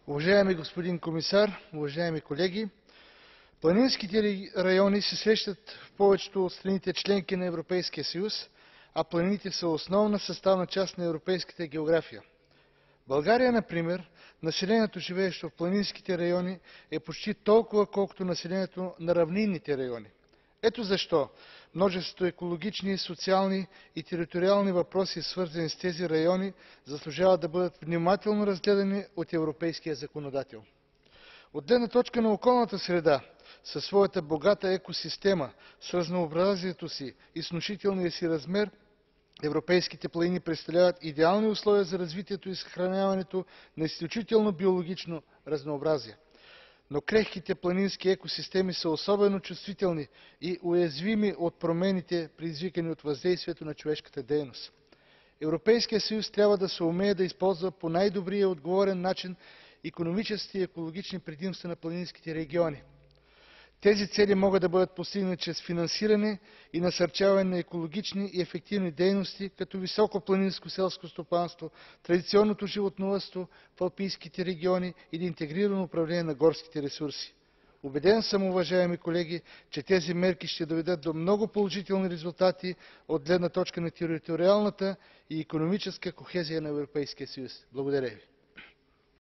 Уважаеми господин комисар, уважаеми колеги! Планинските райони се срещат в повечето от страните членки на Европейския съюз, а планините са основна съставна част на европейската география. В България, например, населението, живеещо в планинските райони, е почти толкова, колкото населението на равнинните райони. Ето защо множеството екологични, социални и териториални въпроси, свързани с тези райони, заслужават да бъдат внимателно разгледани от европейския законодател. От гледна точка на околната среда, със своята богата екосистема, с разнообразието си и с внушителния си размер, европейските планини представляват идеални условия за развитието и съхраняването на изключително биологично разнообразие. Но крехките планински екосистеми са особено чувствителни и уязвими от промените, предизвикани от въздействието на човешката дейност. Европейският съюз трябва да съумее да използва по най-добрия и отговорен начин икономическите и екологични предимства на планинските региони. Тези цели могат да бъдат постигнати чрез финансиране и насърчаване на екологични и ефективни дейности, като високопланинско селско стопанство, традиционното животновъдство в алпийските региони или интегрирано управление на горските ресурси. Убеден съм, уважаеми колеги, че тези мерки ще доведат до много положителни резултати от гледна точка на териториалната и икономическа кохезия на Европейския съюз. Благодаря ви.